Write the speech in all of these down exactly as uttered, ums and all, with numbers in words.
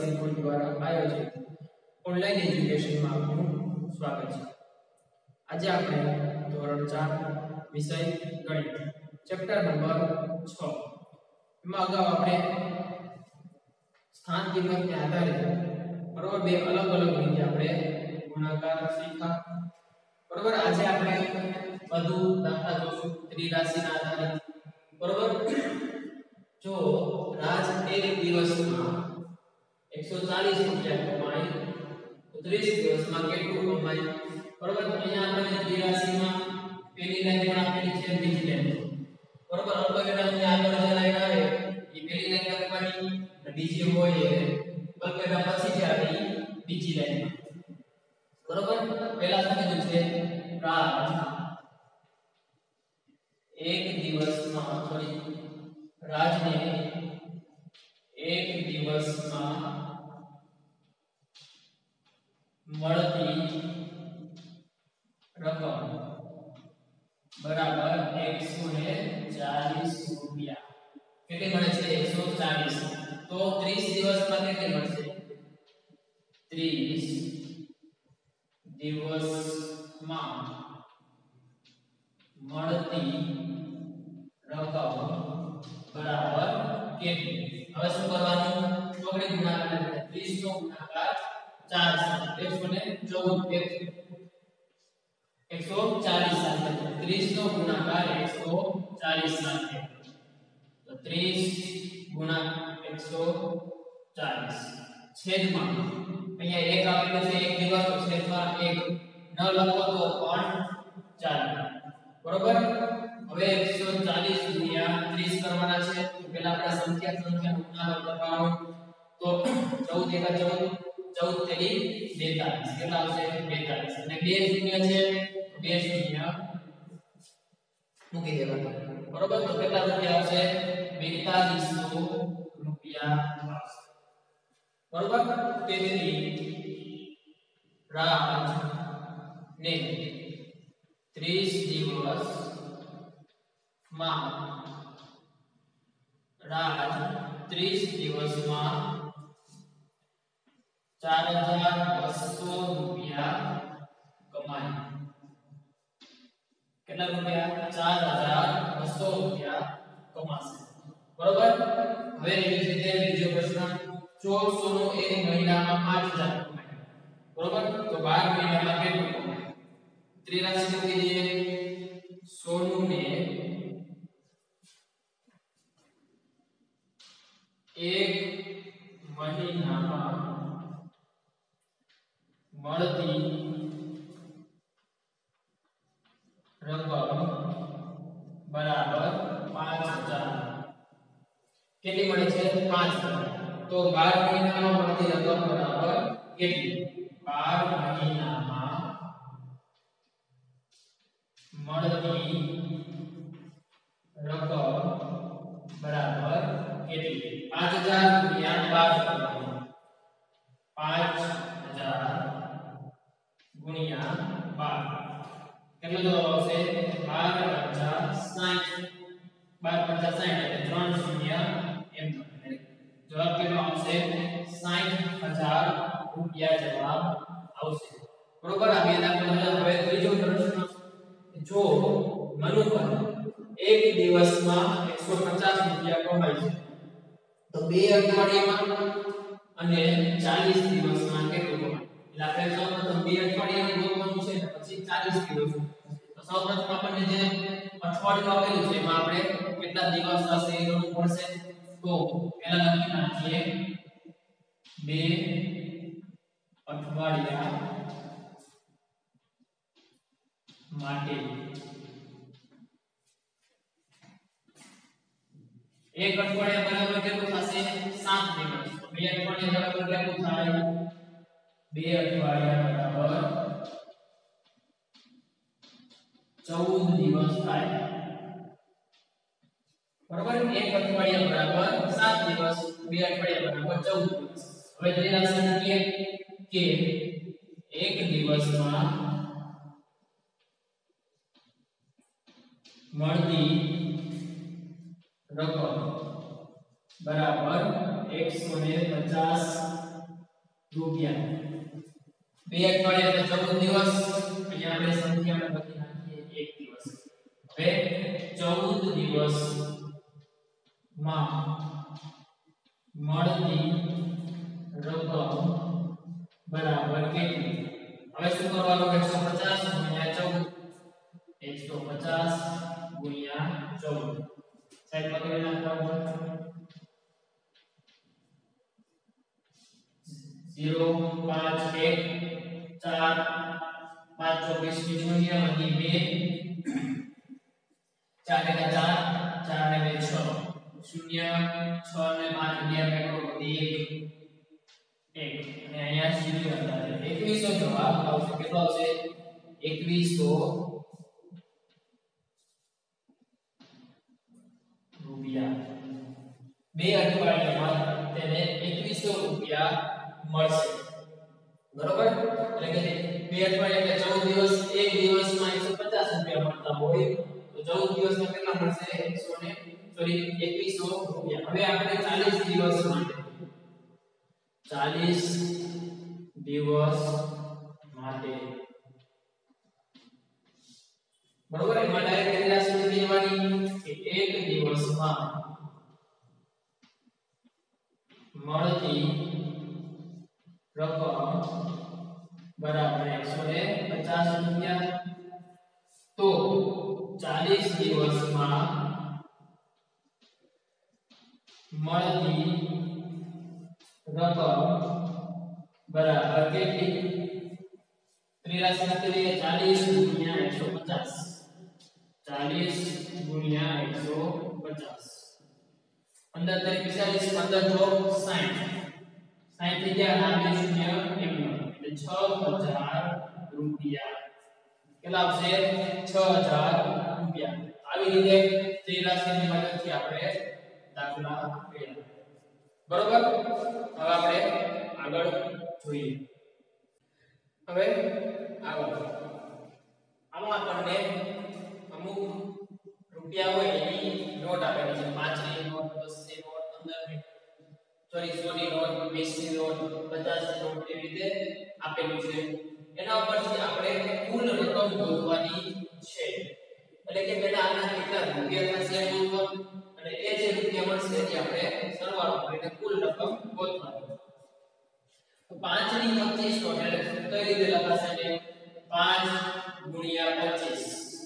સંકુલ દ્વારા આયોજિત ઓનલાઈન એજ્યુકેશનમાં આપનું સ્વાગત છે। આજે આપણે ધોરણ ચાર વિષય ગણિત ચેપ્ટર નંબર છ એમાં અગાઉ આપણે સ્થાન કિંમતને આધારે બરોબર બે અલગ અલગ રીતે આપણે ગુણાકાર શીખ્યા બરોબર। આજે આપણે વધુ દાખલા જોશું ત્રિરાશિના આધારે બરોબર। જો રાજ એક દિવસમાં એકસો ચાલીસ રૂપિયા કમાય તો ત્રીસ દિવસમાં કેટલું કમાય બરોબર। તો અહીંયા આપણે ત્રિરાશિમાં પહેલી લાઈન પણ આપેલી છે બીજી લાઈન બરોબર। અલ્પવિરામની આગળ જે લાઈન આવે એ પહેલી લાઈન લખવાની અને બીજી હોય એ અલ્પવિરામ પછી જે આવે એ બીજી લાઈન બરોબર। પહેલા શું કીધું છે રાજ એક દિવસમાં સોરી રાજને એક દિવસમાં મળતી રકમ બરાબર એકસો ચાલીસ રૂપિયા કેટલી મળે છે એકસો ચાલીસ। તો ત્રીસ દિવસમાં કેટલી મળશે ત્રીસ દિવસમાં મળતી રકમ બરાબર કેટલી। હવે શું કરવાનું ચોકડી ગુણાકાર ત્રીસ નો ગુણાકાર ચાર સાથે એકસો ચૌદ એકસો ચાલીસ સાથે ત્રીસ નો ગુણાકાર એકસો ચાલીસ સાથે તો ત્રીસ ગુણ્યા એકસો ચાલીસ છેદમાં અહીંયા એક આપેલું છે એક દિવસ તો છેદમાં એક ન લખો તો પણ ચાલે બરોબર। હવે એકસો ચાલીસ ગુણ્યા ત્રીસ કરવાના છે તો પહેલા આપણે સંખ્યા સંખ્યાનો ગુણાકાર કરવાનો તો ચૌદ એકા ચૌદ ચૌદ તેરી બેતાલીસ કેટલા આવશે બેતાલીસ અને બે શૂન્ય છે તો બે શૂન્ય મૂકી દેવાના બરોબર। તો કેટલા રૂપિયા આવશે બેતાલીસો રૂપિયા આવશે બરોબર। તેથી રાજ ને ત્રીસ દિવસ માં રાજ ત્રીસ દિવસમાં ચાર હજાર બસો રૂપિયા કમાય કેટલા રૂપિયા ચાર હજાર બસો રૂપિયા કમાશે બરોબર। હવે એવી રીતે બીજો પ્રશ્ન ચોરસો નો એક મહિનામાં પાંચ હજાર કમાય બરોબર। તો બાર મહિનામાં કેટલું કમાય ત્રિરાશિ મૂકી દઈએ સોનું ને એક મહિનામાં મળતી રકમ બરાબર પાંચ હજાર કેટલી મળે છે પાંચ હજાર। તો બાર મહિનામાં મળતી રકમ બરાબર કેટલી બાર મહિનામાં મળતી રકમ બરાબર કેટલી પાંચ હજાર ગુણ્યા બાર કરવાનું પાંચ હજાર ગુણ્યા બાર કેટલો જવાબ આવશે બાર પંચા સાઠ બાર પંચા સાઠ એટલે ત્રણ શૂન્ય એમ જવાબ કેટલો આવશે સાઠ હજાર રૂપિયા જવાબ આવશે બરોબર। આ બે દાખલા હવે ત્રીજો પ્રશ્ન જો મનુભાઈ એક દિવસમાં એકસો પચાસ રૂપિયા કમાય છે તો બે અઠવાડિયામાં અને ચાલીસ દિવસમાં કેટલું કમાય એટલે આપણે સૌપ્રથમ બે અઠવાડિયાનું ગોતવાનું છે ને પછી ચાલીસ દિવસ તો સૌપ્રથમ આપણને જે અઠવાડિયું આપેલું છે એમાં આપણે કેટલા દિવસ હશે એ ગણવું પડશે તો પહેલા લખી નાખીએ બે અઠવાડિયા માટે એક અઠવાડિયા બરાબર કેટલું થશે સાત દિવસ બે અઠવાડિયા બરાબર કેટલું થાય બે અઠવાડિયા બરાબર ચૌદ દિવસ થાય બરાબર। એક અઠવાડિયા બરાબર સાત દિવસ બે અઠવાડિયા બરાબર ચૌદ દિવસ। હવે ત્રિરાશિ મૂકીએ કે એક દિવસમાં મળતી રકમ बराबर एक सौ पचास રૂપિયા. બે અઠવાડિયા એટલે ચૌદ દિવસ. અહીંયા આપણે સંખ્યામાં લખી નાખીએ એક દિવસ. હવે ચૌદ દિવસ માં મળતી રકમ બરાબર કેટલી? હવે શું કરવાનું? એકસો પચાસ ગુણ્યા ચૌદ. એકસો પચાસ ગુણ્યા ચૌદ. સાઈડ માં કરી નાખવાનું. ઝીરો પાંચ એક ચાર પાંચ ચોવીસ ની શૂન્ય અને બે ચાર ને ચાર ચાર ને બે છ શૂન્ય છ ને પાંચ બે મેળવો એક એક અને અહીંયા શૂન્ય હતા. એકવીસો જવાબ આવશે. કેટલો આવશે? એકવીસો રૂપિયા. બે અઠવાડિયામાં તેને એકવીસો રૂપિયા મળશે. બરોબર? એટલે કે બે અઠવાડિયા એટલે ચૌદ દિવસ. એક દિવસમાં એકસો પચાસ રૂપિયા મળતા હોય તો ચૌદ દિવસમાં કેટલા મળશે? એકસો ને સોરી એકવીસો રૂપિયા. હવે આપણે ચાલીસ દિવસ માટે ચાલીસ દિવસ માટે બરોબર એમાં ડાયરેક્ટ કેટલા સુધી લેવાની કે એક દિવસમાં મળતી રકમ બરાબર એકસો પચાસ રૂપિયા. તો ચાલીસ દિવસમાં મળતી રકમ બરાબર કેટલી? ત્રિરાશી કરીએ ચાલીસ ગુણ્યા એકસો પચાસ. ચાલીસ ગુણ્યા એકસો પચાસ. પંદર તરી પિસ્તાલીસ પંદર ચોક સાઠ. સાઠ થઈ ગયા ના બે શૂન્ય એમ એટલે છ હજાર રૂપિયા. કેટલા આવશે? છ હજાર રૂપિયા. આવી રીતે ત્રિરાશીની મદદથી આપણે દાખલા કર્યા. બરોબર? હવે આપણે આગળ જોઈએ. હવે આગળ આમાં આપણને અમુક રૂપિયા હોય એની નોટ આપેલી છે. પાંચ ની નોટ, દસ ની નોટ, પંદર ની સોરી સો ની નોટ, વીસ ની નોટ, પચાસ ની નોટ એવી રીતે આપેલું છે. એના ઉપરથી આપણે કુલ રકમ શોધવાની છે. એટલે કે પહેલા આના કેટલા રૂપિયા થશે શોધવાનું અને એ જે રૂપિયા મળશે એ આપણે સરવાળો કરીને કુલ રકમ ગોતવાની. તો પાંચ ની પચીસ નોટ એટલે કઈ રીતે લખાશે ને? પાંચ ગુણ્યા પચીસ.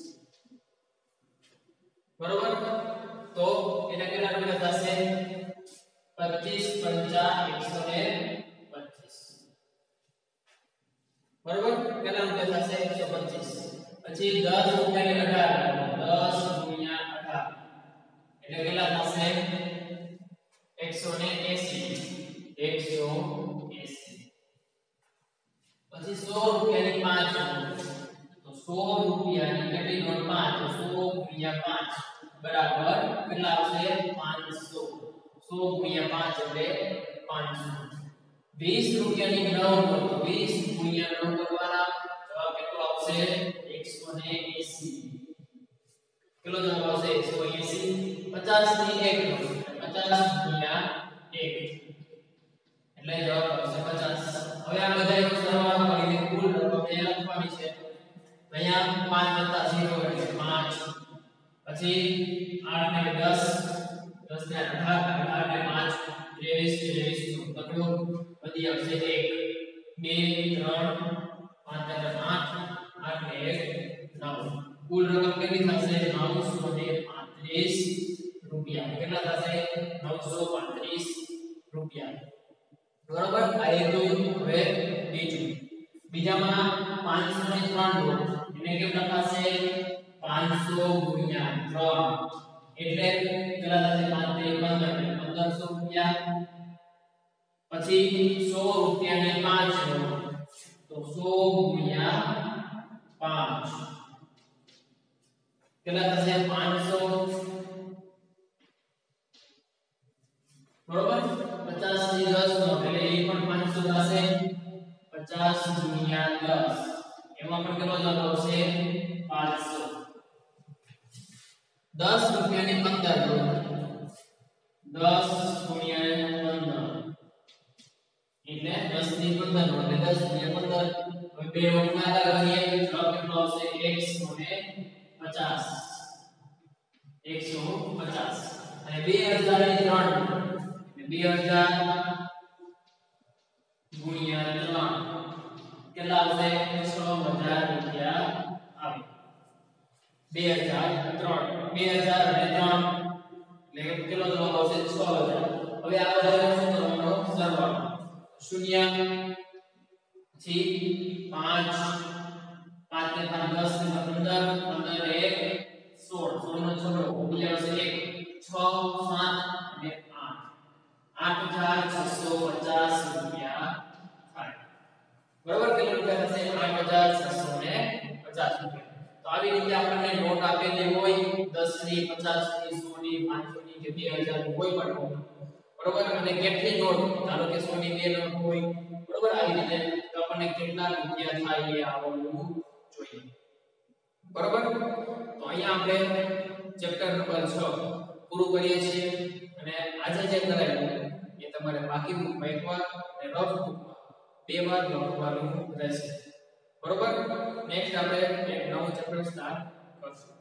બરોબર? તો એના કેટલા રૂપિયા થશે? પચીસ પંચા એકસો પચીસ. બરોબર? કેટલા રૂપિયા થશે? એકસો પચીસ. પછી દસ રૂપિયાની અઢાર. દસ ગુણ્યા અઢાર એટલે કેટલા થશે? એકસો એંસી. એકસો એંસી. પછી સો રૂપિયાની પાંચ નોટ. તો સો રૂપિયાની કેટલી નોટ? પાંચ. તો સો ગુણ્યા પાંચ બરાબર કેટલા આવશે? પાંચસો. સો ગુણ્યા પાંચ એટલે પાંચસો. વીસ રૂપિયાની નવ નોટ. વીસ ગુણ્યા નવ કરવાના. જવાબ કેટલો આવશે? એકસો એંસી. કેટલો જવાબ આવશે? એકસો એંસી. પચાસ ની એક નોટ. પચાસ ગુણ્યા એક એટલે જવાબ આવશે પચાસ. હવે આ બધાનો સરવાળો કરીને કુલ રકમ એ લખવાની છે. અહીંયા પાંચ વત્તા ઝીરો એટલે પાંચ. પછી આઠ ને દસ, દસ ને અઢાર, અઢાર ને પાંચ ત્રેવીસ, ત્રેવીસ નો પકડો વધી આવશે એક. બે ત્રણ પાંચ ને આઠ, આઠ ને એક નવ. કુલ રકમ કેટલી થશે? નવસો પાંત્રીસ રૂપિયા. કેટલા થશે? નવસો પાંત્રીસ રૂપિયા. બરોબર? આ એક જોયું. હવે બીજું. બીજામાં પાંચસો ની ત્રણ નોટ એને કેમ લખાશે? પાંચસો ગુણ્યા ત્રણ એટલે કેટલા થશે? પાંચ ને પંદર એટલે પંદરસો રૂપિયા. પછી સો રૂપિયાની પાંચ નોટ તો સો ગુણ્યા પાંચ કેટલા થશે? પાંચસો. બરોબર? પચાસ ની દસ નોટ એટલે એ પણ પાંચસો થશે. પચાસ ગુણ્યા દસ એમાં પણ કેટલો જવાબ આવશે? પાંચસો. દસ રૂપિયાની પંદર નોટ. દસ ગુણ્યા પંદર એટલે દસ ની પંદર નોટ એટલે દસ ને પંદર હવે બે નો ગુણાકાર કરીએ જવાબ કેટલો આવશે એકસો પચાસ એકસો પચાસ અને બે હજાર ને ત્રણ એટલે બે હજાર ગુણ્યા ત્રણ કેટલા આવશે છ હજાર રૂપિયા આવે બે હજાર ત્રણ બે હજાર અને ત્રણ એટલે કેટલો જવાબ આવશે છ હજાર હવે આ બધા શું કરવાનો સરવાળો શૂન્ય થી પાંચ પાંચ ને પાંચ દસ ને પંદર પંદર ને એક સોળ સોળ નો છોડો ઉડી આવશે એક છ સાત અને આઠ આઠ હજાર છસો પચાસ રૂપિયા થાય બરાબર કેટલા રૂપિયા થશે આઠ હજાર છસો પચાસ રૂપિયા તો આવી રીતે આપણને નોટ આપેલી હોય દસ ની પચાસ ની સો ની પાંચસો ની કે બે હજાર ની કોઈ પણ નોટ બરોબર અને કેટલી નોટ ધારો કે સો ની બે નોટ હોય બરોબર આવી રીતે તો આપણને કેટલા રૂપિયા થાય એ આવડવું જોઈએ બરોબર તો અહીંયા આપણે ચેપ્ટર નંબર છ પૂરું કરીએ છીએ અને આજે જે કરાયું એ તમારે બાકી બુકમાં એકવાર અને રફ બુકમાં બે વાર લખવાનું રહેશે બરોબર નેક્સ્ટ આપણે એક નવું ચેપ્ટર સ્ટાર્ટ કરશું